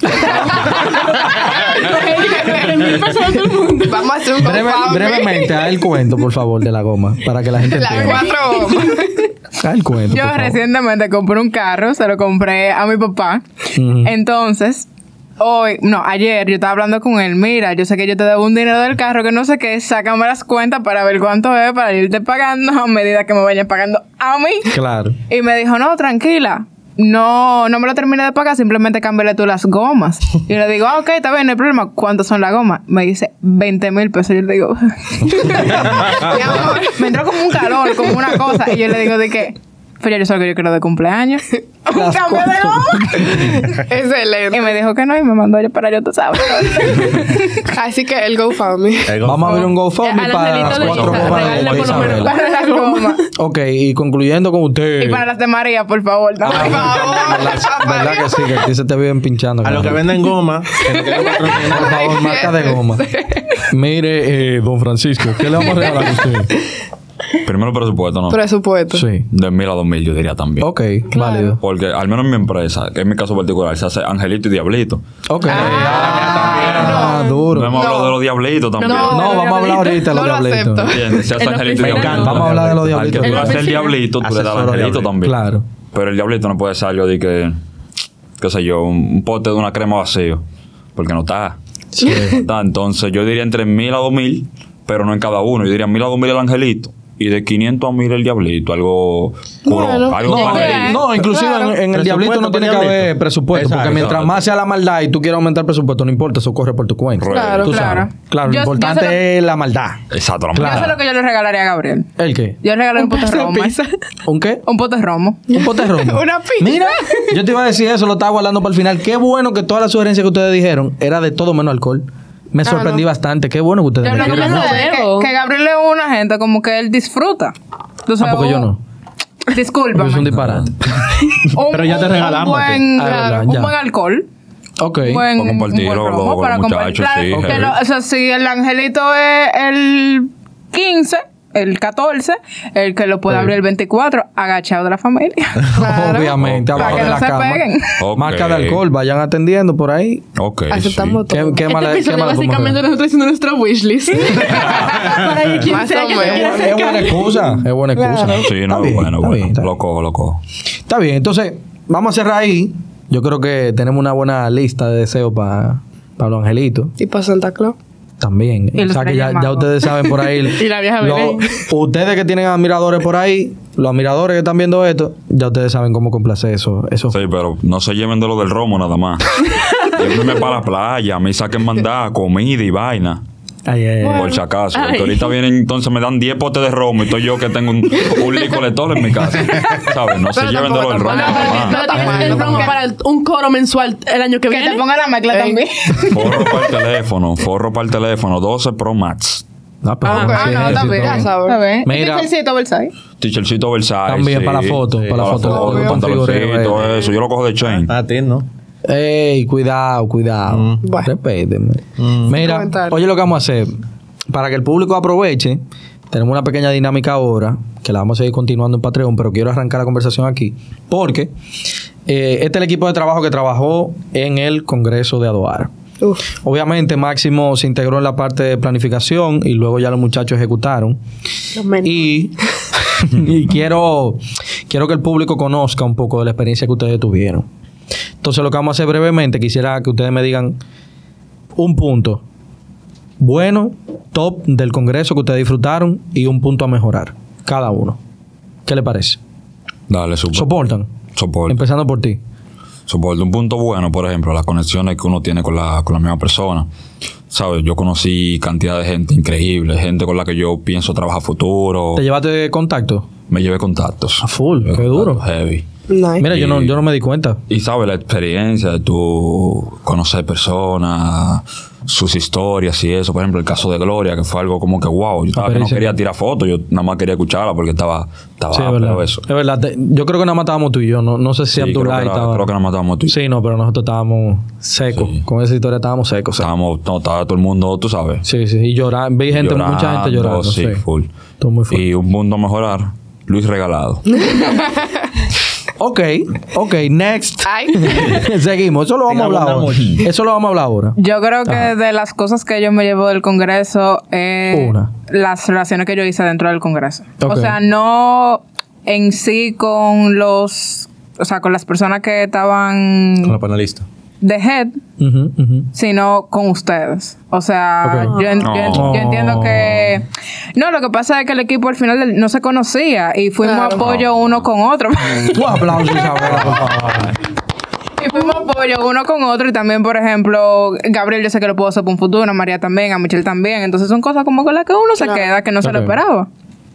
Mil pesos a todo el mundo. Vamos a hacer un Breve- GoFundMe. brevemente, haz el cuento, por favor, de la goma. Para que la gente Las entienda. cuatro gomas. Haz el cuento, Yo por favor. recientemente compré un carro, se lo compré a mi papá. Ujú. Entonces, hoy, no, ayer yo estaba hablando con él. Mira, yo sé que yo te debo un dinero del carro que no sé qué, sácame las cuentas para ver cuánto es, para irte pagando a medida que me vayan pagando a mí. Claro. Y me dijo, no, tranquila. No, no me lo terminé de pagar, simplemente cámbiale tú las gomas. Y yo le digo, ah, ok, está bien, no hay problema. ¿Cuántas son las gomas? Me dice, veinte mil pesos. Yo le digo, Mi amor. me entró como un calor, como una cosa. Y yo le digo, ¿de qué? Pero yo solo que yo quiero de cumpleaños. Un Las cambio de cuatro. goma. Excelente. Y me dijo que no y me mandó yo para yo, tú sabes. Así que el GoFundMe. El Vamos a ver un GoFundMe Al para angelito las le cuatro gusta, gomas de regálale por lo menos Isabela. Para las gomas. Ok, y concluyendo con usted. Y para las de María, por favor. No, Ah, por favor. ¿Verdad, verdad que sí? Que a ti se te viven pinchando. A los que cabrón. venden goma, que no quieren patrocinar. Por favor, marca de goma. Mire, eh, don Francisco, ¿qué le vamos a regalar a usted? Primero presupuesto, ¿no? Presupuesto. Sí. De mil a dos mil, yo diría también. Ok, válido. Porque al menos en mi empresa, que es mi caso particular, se hace Angelito y Diablito. Ok. Ah, Ah, duro. No hemos hablado de los Diablitos también. No, No, vamos a hablar ahorita de los No lo diablitos. acepto. ¿Entiendes? Se hace En la Angelito y oficina. Diablito. Vamos a hablar de los Al que diablitos. tú En le la haces el oficina. Diablito, tú le das al Asesoro Angelito diablito. también. Claro. Pero el Diablito no puede ser algo de que, qué sé yo, un pote de una crema vacío. Porque no está. Sí. No está. Entonces yo diría entre mil a dos mil, pero no en cada uno. Yo diría mil a dos mil el Angelito. Y de quinientos a mil el Diablito. Algo curón. Bueno, algo No, panelito. no, inclusive Claro. en, en el Presupuesto diablito no por tiene que diablito. haber presupuesto, Exacto. porque mientras más sea la maldad y tú quieres aumentar el presupuesto, no importa, eso corre por tu cuenta. Claro, Tú claro. sabes. Claro, Yo- lo yo importante sé lo- es la maldad. Exacto, la Yo Claro. sé lo que yo le regalaría a Gabriel. ¿El qué? Yo le regalé un pote de pedazo de romo. ¿eh? pizza. ¿Un qué? Un pote de romo. Un pote de romo. Una pizza. Mira, yo te iba a decir eso, lo estaba guardando para el final. Qué bueno que todas las sugerencias que ustedes dijeron era de todo menos alcohol. Me sorprendí no. bastante. Qué bueno que ustedes Yo me lo que dieron. pasa es que, bebo. que Gabriel es una gente como que él disfruta. Tú Ah, sabes, porque yo un- no. Discúlpame. Yo soy un disparate. Un- Pero ya te un- regalamos, Un buen, Ah, verdad, un ya. buen alcohol. Ok. Un buen, Para compartirlo un buen romo con para los compartir. muchachos, Claro, sí, que heavy. no- o sea, si el angelito es el quince, el catorce, el que lo puede Sí. abrir el veinticuatro, agachado de la familia. Claro. Obviamente, Para abajo que de no la se cama. peguen. Ok. Marca de alcohol, vayan atendiendo por ahí. Ok, Aceptamos sí. todo. ¿Qué, qué Este mala, qué episodio mala podemos básicamente hacer? nosotros haciendo nuestro wishlist. Para que quien Más sea o que se menos. quiera Es acercar. buena excusa. Es buena excusa. Sí, no, Está bien, bueno, está bueno. bien, está bien. Lo cojo, lo cojo. Está bien, entonces vamos a cerrar ahí. Yo creo que tenemos una buena lista de deseos para los angelitos. Tipo Santa Claus. También. Y O los sea que ya, Reyes ya Magos. ustedes saben por ahí. Y la vieja lo- Belén. ustedes que tienen admiradores por ahí, los admiradores que están viendo esto, ya ustedes saben cómo complacer eso. eso. Sí, pero no se lleven de lo del romo nada más. Llévenme para la playa, a mí saquen mandar comida y vaina. Ay, ay, ay. Por si acaso. Porque Ay. ahorita vienen, entonces me dan diez potes de romo y estoy yo que tengo un, un licoletón en mi casa. ¿Sabes? No se Pero lleven de lo del tampoco romo tan nada malo. más. Pero tienes el romo para el- un coro mensual el año que Que viene. te ponga la mezcla Ey. también. Forro para el teléfono, forro para el teléfono, doce Pro Max. No, pero Ah, sí, Ah, no, sí, está sí, bien. Ya sabes. Está bien. Mira. Este chelsito Versailles. T-shirtcito Versace. También sí. para la foto, para la foto, obvio. pantaloncito, figureo, eso. Yo lo cojo de chain. A ti, ¿no? Ey, cuidado, cuidado. Mm. Bueno. Respétenme. Mira, Comentario. oye lo que vamos a hacer. Para que el público aproveche, tenemos una pequeña dinámica ahora, que la vamos a seguir continuando en Patreon, pero quiero arrancar la conversación aquí. Porque eh, este es el equipo de trabajo que trabajó en el Congreso de Adoar. Uf. Obviamente Máximo se integró en la parte de planificación y luego ya los muchachos ejecutaron. Los menos. Y, y quiero, quiero que el público conozca un poco de la experiencia que ustedes tuvieron. Entonces, lo que vamos a hacer brevemente, quisiera que ustedes me digan un punto bueno, top del Congreso que ustedes disfrutaron y un punto a mejorar, cada uno. ¿Qué le parece? Dale, super. ¿Soportan? Soporte. Empezando por ti. Soporte. Un punto bueno, por ejemplo, las conexiones que uno tiene con la, con la misma persona. ¿Sabes? Yo conocí cantidad de gente increíble, gente con la que yo pienso trabajar futuro. ¿Te llevaste contacto? Me llevé contactos. A full, Me llevé qué duro. contactos Heavy. Nice. Mira, yo no, yo no me di cuenta. Y sabes, la experiencia de tú conocer personas, sus historias y eso. Por ejemplo, el caso de Gloria, que fue algo como que wow. Yo estaba que no Experiencia. quería tirar fotos, yo nada más quería escucharla porque estaba, estaba Sí, es verdad. pero eso. Es verdad. Te- yo creo que nada más estábamos tú y yo. No, no sé si Sí, creo, que Abdullah era- estaba... creo que nada más estábamos tú y yo. Sí, no, pero nosotros estábamos secos. Sí. Con esa historia estábamos secos. secos. Estábamos, no, estaba todo el mundo, tú sabes. Sí, sí. Y llorando. Vi gente, mucha gente llorando. Sí, Sí, full. Todo muy fuerte. Y un punto a mejorar, Luis Regalado. Ok, ok. Next. Ay. Seguimos. Eso lo vamos a hablar ahora. abundamos. Eso lo vamos a hablar ahora. Yo creo que de las cosas que yo me llevo del Congreso es Una. las relaciones que yo hice dentro del Congreso. Ok. O sea, no en sí con los, o sea, con las personas que Con la estaban panelista. de head, Ujú, ujú. sino con ustedes. O sea, Ok. yo, en- yo en- Oh. yo entiendo que... No, lo que pasa es que el equipo al final del- no se conocía y fuimos Claro. apoyo uno con otro. Un aplauso, Isabela, por favor. Y fuimos apoyo uno con otro y también, por ejemplo, Gabriel yo sé que lo puedo hacer por un futuro, a María también, a Michelle también. Entonces son cosas como con las que uno se Claro. queda, que no se lo Ok. esperaba.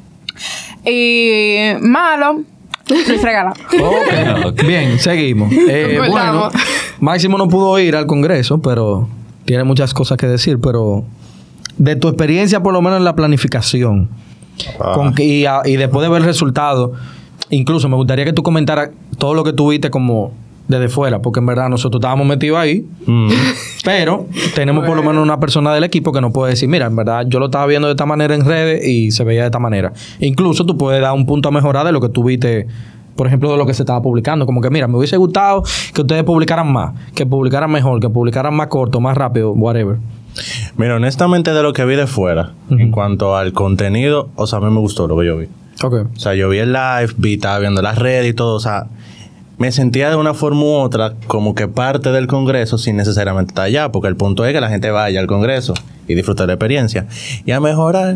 Y malo, Luis Regalado. Ok. Bien, seguimos. Eh, Nos bueno, volvamos. Máximo no pudo ir al Congreso, pero tiene muchas cosas que decir. Pero de tu experiencia, por lo menos en la planificación, Ah. con que- y, a- y después de ver el resultado, incluso me gustaría que tú comentaras todo lo que tú viste como desde fuera, porque en verdad nosotros estábamos metidos ahí Mm. Pero tenemos por lo menos una persona del equipo que nos puede decir, mira, en verdad yo lo estaba viendo de esta manera en redes y se veía de esta manera. Incluso tú puedes dar un punto a mejorar de lo que tú viste, por ejemplo, de lo que se estaba publicando. Como que, mira, me hubiese gustado que ustedes publicaran más, que publicaran mejor, que publicaran más corto, más rápido, whatever. Mira, honestamente, de lo que vi de fuera, uh-huh. en cuanto al contenido, o sea, a mí me gustó lo que yo vi. Okay. O sea, yo vi el live, vi, estaba viendo las redes y todo, o sea, me sentía de una forma u otra como que parte del Congreso sin necesariamente estar allá, porque el punto es que la gente vaya al Congreso y disfrute la experiencia. Y a mejorar.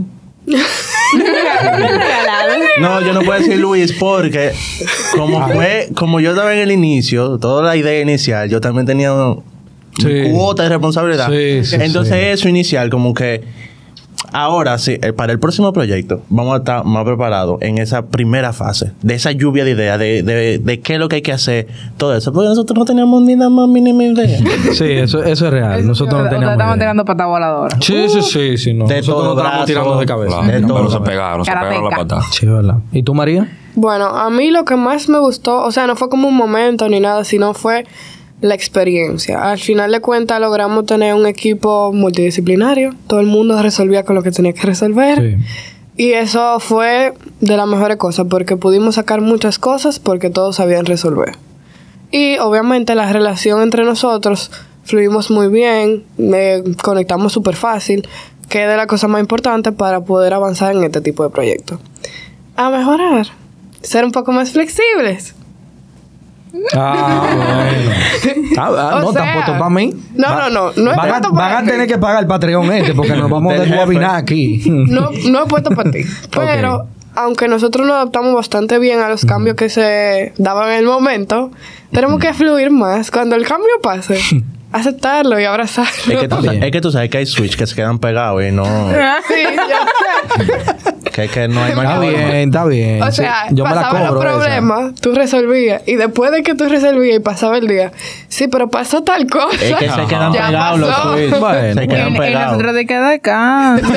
No, yo no puedo decir Luis porque como fue, como yo estaba en el inicio, toda la idea inicial, yo también tenía un, sí. cuota de responsabilidad. Sí, sí, Entonces sí. eso inicial como que ahora sí, para el próximo proyecto vamos a estar más preparados en esa primera fase, de esa lluvia de ideas, de, de, de qué es lo que hay que hacer, todo eso, porque nosotros no teníamos ni nada más mínima idea. Sí, eso, eso es real. Nosotros no teníamos. Estamos tirando patas voladoras. Sí, sí, sí, sí. No. De nosotros todo no estábamos tirando de cabeza. Claro, de todo. Pero se pegaron, se pegaron la patada. Sí, verdad. ¿Y tú, María? Bueno, a mí lo que más me gustó, o sea, no fue como un momento ni nada, sino fue la experiencia. Al final de cuentas logramos tener un equipo multidisciplinario. Todo el mundo resolvía con lo que tenía que resolver. Sí. Y eso fue de las mejores cosas porque pudimos sacar muchas cosas porque todos sabían resolver. Y obviamente la relación entre nosotros fluimos muy bien, eh, conectamos súper fácil, que es de la cosa más importante para poder avanzar en este tipo de proyectos. A mejorar, ser un poco más flexibles. Ah, bueno. Ah, no, sea, tampoco para mí. No, Va, no, no. No van a, van a tener que pagar el Patreon este porque nos vamos a desguabinar aquí. No, no he puesto para ti. Pero, okay. aunque nosotros nos adaptamos bastante bien a los mm. cambios que se daban en el momento, tenemos que fluir más. Cuando el cambio pase, aceptarlo y abrazarlo. Es que, tú, es que tú sabes que hay switch que se quedan pegados y no. Sí, ya que, que no hay más. Está bien, está bien. O sea, sí, yo pasaba me la cobro los problemas, esa. Tú resolvías. Y después de que tú resolvías y pasaba el día, sí, pero pasó tal cosa. Es que se quedan ya pegados los switch. Bueno, se quedan y, pegados. Y nosotros de que de canto.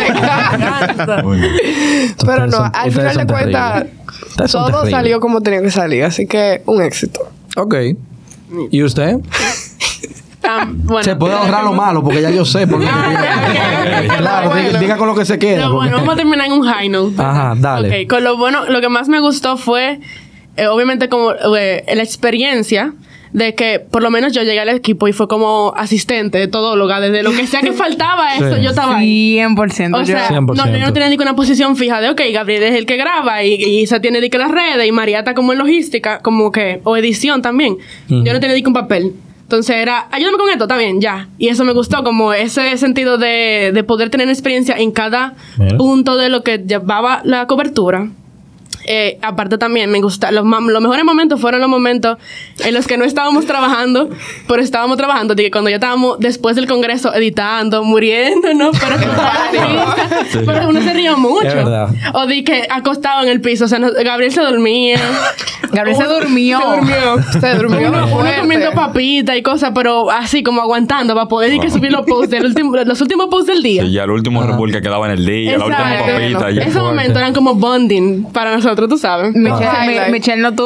Pero no, al final de cuentas, todo salió como tenía que salir. Así que, un éxito. Ok. ¿Y usted? Um, bueno, se puede ahorrar lo malo porque ya yo sé por lo que viene. Claro, bueno. diga, diga con lo que se queda. Lo bueno, vamos a terminar en un high note. Ajá, dale. Okay, con lo bueno, lo que más me gustó fue, eh, obviamente, como eh, la experiencia de que por lo menos yo llegué al equipo y fue como asistente de todóloga, desde lo que sea que faltaba eso, sí. yo estaba ahí. cien por ciento. O sea, cien por ciento. No, yo no tenía ninguna posición fija de, ok, Gabriel es el que graba y, y se tiene de que las redes y María está como en logística, como que, o edición también. Uh-huh. Yo no tenía de que un papel. Entonces era, ayúdame con esto, está bien, ya. Y eso me gustó, como ese sentido de, de poder tener experiencia en cada Mira. punto de lo que llevaba la cobertura. Eh, aparte también me gusta, los, los mejores momentos fueron los momentos en los que no estábamos trabajando, pero estábamos trabajando, de que cuando ya estábamos después del congreso editando, muriéndonos, pero, sí. pero uno se rió mucho. O de que acostado en el piso, o sea, no, Gabriel se dormía. Gabriel se durmió. Se durmió. Se durmió. Uno, uno comiendo papitas y cosas, pero así como aguantando para poder ir que subir los posts del último, los últimos posts del día. Sí, ya el último repul que quedaba en el día, la última papita. Ya. Esos momentos eran como bonding para nosotros, tú sabes. Michelle, ah, mi, like. Michelle no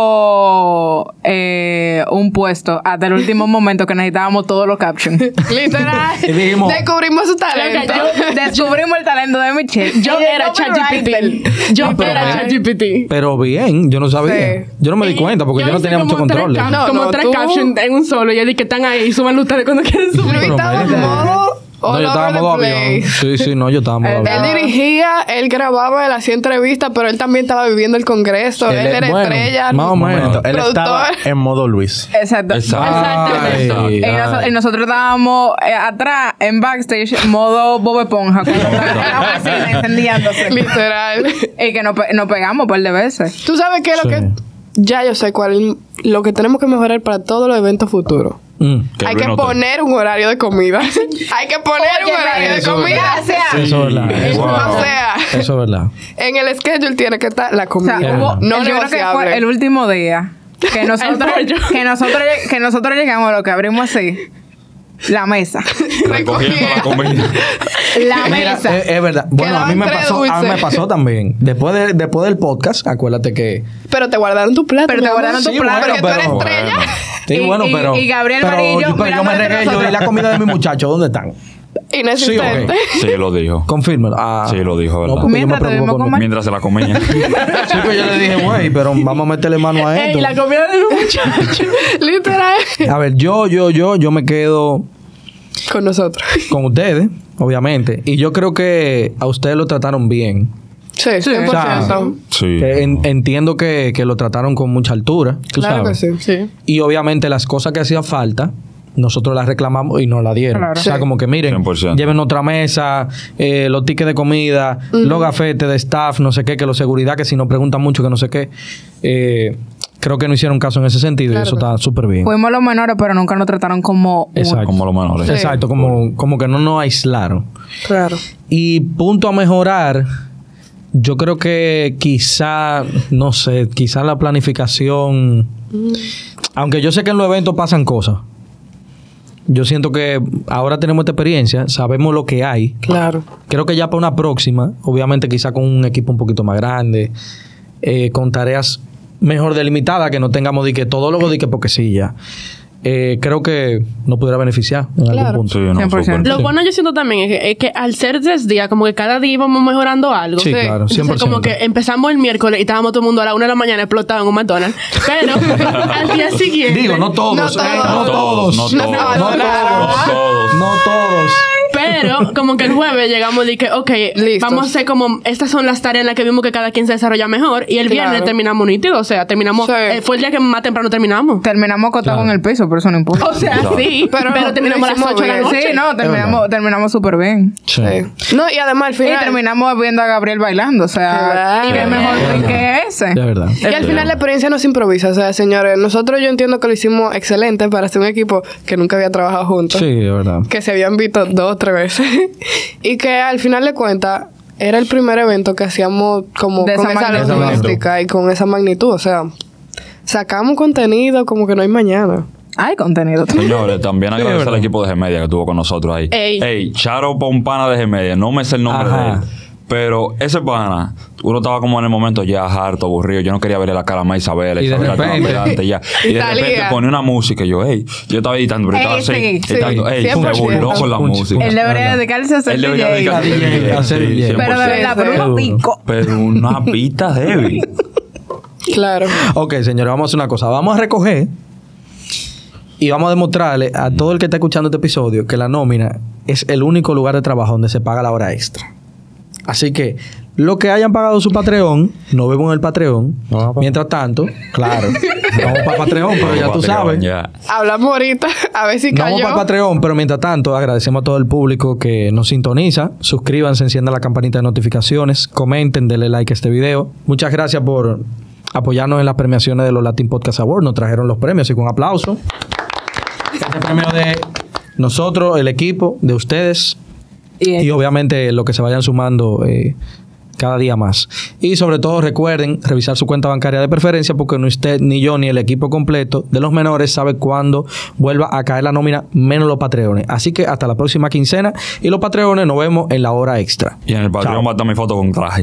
tuvo eh, un puesto hasta el último momento que necesitábamos todos los captions. Literal. Dijimos, descubrimos su talento. Yo, descubrimos el talento de Michelle. Yo era ChatGPT. Yo no, era ChatGPT. Pero bien, yo no sabía. Sí. Yo no me di cuenta porque yo, yo no tenía mucho control. Cap- no, como no, tres tú... captions en un solo. Y yo dije que están ahí. Suban ustedes cuando quieran subir. Luis estaba en modo... No, yo estaba en modo avión. Sí, sí, no, yo estaba en modo avión. Él dirigía, él grababa, él hacía entrevistas, pero él también estaba viviendo el congreso. Él, él era bueno, estrella. Más o menos. Él estaba en modo Luis. Exacto. Exacto. Y, noso- y nosotros estábamos eh, atrás, en backstage, en modo Bob Esponja. Así, encendiéndose. Literal. Y que nos, pe- nos pegamos un par de veces. ¿Tú sabes qué es lo sí. que...? Ya yo sé cuál es lo que tenemos que mejorar para todos los eventos futuros. Mm. Hay que poner un horario de comida. Hay que poner Oye, un horario de comida. O sea, eso es verdad. Eso, wow. O sea, eso es verdad. En el schedule tiene que estar la comida. O sea, hubo, no yo creo que fue el último día que nosotros, que nosotros, que nosotros llegamos, lo que abrimos así. La mesa. Recogiendo la comida. La Mira, mesa. Es, es verdad. Bueno, a mí me pasó, a mí me pasó también. Después, de, después del podcast, acuérdate que... Pero te guardaron tu plato. Pero te guardaron tu sí, plato. Bueno, porque pero, tú eres estrella. Bueno. Sí, y, bueno, y, pero... y Gabriel pero, Marillo, yo, pero yo me regué yo y la comida de mis muchachos, ¿dónde están? Inexistente. Sí, Sí, lo dijo. Confírmelo. Ah, Sí, lo dijo, ¿verdad? porque yo me Mientras te preocupo dimos por- comer. Mientras se la comía. Sí, pues yo le dije, güey, pero vamos a meterle mano a esto. Ey, la comida de los muchachos. Literal. A ver, yo, yo, yo, yo me quedo Con nosotros. con ustedes, obviamente. Y yo creo que a ustedes lo trataron bien. Sí, cien por ciento. Sí. Que en- entiendo que, que lo trataron con mucha altura, tú Claro que sabes. sí. Sí. Y obviamente las cosas que hacían falta, nosotros las reclamamos y nos la dieron. Claro. O sea, Sí. como que miren, cien por ciento. lleven otra mesa, eh, los tickets de comida, los gafetes de staff, no sé qué, que los seguridad, que si nos preguntan mucho, que no sé qué. Eh, creo que no hicieron caso en ese sentido Claro y eso que está súper bien. Fuimos los menores, pero nunca nos trataron como... Exacto. Como los menores. Sí. Exacto, como, como que no nos aislaron. Claro. Y punto a mejorar, yo creo que quizá, no sé, quizá la planificación, aunque yo sé que en los eventos pasan cosas, yo siento que ahora tenemos esta experiencia, sabemos lo que hay. Claro. Creo que ya para una próxima, obviamente quizá con un equipo un poquito más grande, eh, con tareas mejor delimitadas, que no tengamos de que todo lo de que porque sí ya. Eh, creo que nos pudiera beneficiar en Claro. algún punto. Sí, no, cien por ciento. súper. Lo Sí. bueno yo siento también es que, es que al ser tres días, como que cada día íbamos mejorando algo. Sí, claro, cien por Entonces, ciento. como que empezamos el miércoles y estábamos todo el mundo a la una de la mañana explotado en un McDonald's. Pero al día siguiente. Digo, no todos, No eh, todos. no todos, No todos. no No todos, todos. no todos. Pero como que el jueves llegamos y que, ok, Listos. vamos a hacer como, estas son las tareas en las que vimos que cada quien se desarrolla mejor. Y el Claro. viernes terminamos nítido. O sea, terminamos, Sí. eh, fue el día que más temprano terminamos. Terminamos acotados Claro. en el piso, pero eso no importa. O sea, sí, pero, Pero terminamos a lo las ocho de la hicimos noche. Sí, no, terminamos, verdad. terminamos súper bien. Sí. Sí. No, y además al Y final. terminamos viendo a Gabriel bailando, o sea, Claro. y qué mejor fin que ese. De verdad. Y al final la experiencia no se improvisa. O sea, señores, nosotros yo entiendo que lo hicimos excelente para ser un equipo que nunca había trabajado juntos. Sí, de verdad. Que se habían visto dos o tres veces. Y que al final de cuentas era el primer evento que hacíamos como De con esa esa magnitud. logística y con esa magnitud. O sea, sacamos contenido como que no hay mañana. Hay contenido. Señores, también Sí, agradecer al verdad. equipo de G-Media que estuvo con nosotros ahí. Ey. Ey, Charo Pompana de G-Media. No me sé el nombre Ajá. de él. Pero ese pana, uno estaba como en el momento ya harto, aburrido. Yo no quería verle la cara a Ma Isabela. Y de Isabela estaba repente- pegante ya. Y de Talía. repente pone una música y yo, ey, yo estaba editando, pero Ey, estaba así. sí, sí, editando, ey, cien por se burló ciento. con la Un- música. Él debería dedicarse a ser Él debería D J. dedicarse a ser D J, a ser sí, D J. cien por Pero de ciento. verdad, pero Seguro. unos picos. Pero una pita heavy. Claro. Ok, señores, vamos a hacer una cosa. Vamos a recoger y vamos a demostrarle a todo el que está escuchando este episodio que la nómina es el único lugar de trabajo donde se paga la hora extra. Así que los que hayan pagado su Patreon, nos vemos en el Patreon. No, pa- Mientras tanto, claro, vamos para Patreon, pero ya tú Patreon, sabes. ya. Hablamos ahorita. A ver si Nos vamos cayó. para Patreon, pero mientras tanto agradecemos a todo el público que nos sintoniza. Suscríbanse, enciendan la campanita de notificaciones, comenten, denle like a este video. Muchas gracias por apoyarnos en las premiaciones de los Latin Podcast Awards. Nos trajeron los premios y con aplauso. Este premio de nosotros, el equipo, de ustedes Y, y obviamente lo que se vayan sumando eh, cada día más. Y sobre todo recuerden revisar su cuenta bancaria de preferencia porque ni usted, ni yo, ni el equipo completo de los menores sabe cuándo vuelva a caer la nómina, menos los patreones. Así que hasta la próxima quincena y los patreones nos vemos en la hora extra. Y en el Patreon Chao. va a estar mi foto con traje.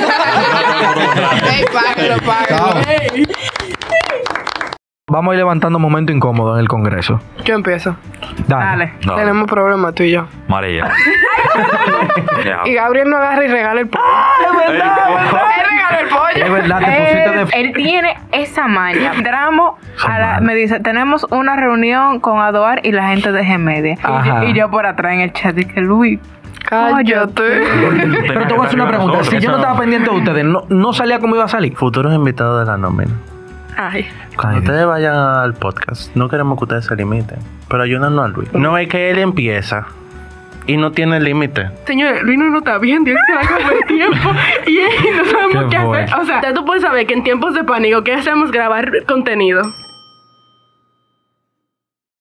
Ey, págalo, págalo. Vamos a ir levantando momentos incómodos en el Congreso. Yo empiezo. dale. Dale. Tenemos problemas tú y yo. María. Ya. Y Gabriel no agarra y regala el pollo. ¡Es verdad! Él regaló el pollo. Es verdad, te pusiste Él, de... él tiene esa maña. Entramos, a la- me dice, tenemos una reunión con Adoar y la gente de G-Media. Ajá. Y yo por atrás en el chat dije, Luis, Cállate. Pero te voy a hacer una pregunta. Si yo no estaba pendiente de ustedes, ¿no, no salía cómo iba a salir? Futuros invitados de la nómina. Ay. Cuando ustedes vayan al podcast, no queremos que ustedes se limiten. Pero ayúdanos a Luis. No es que él empieza y no tiene límite. Señor, Luis no nos está viendo, es que la acabó el tiempo y no sabemos Qué qué bueno. hacer. O sea, tú puedes saber que en tiempos de pánico, ¿qué hacemos? Grabar contenido.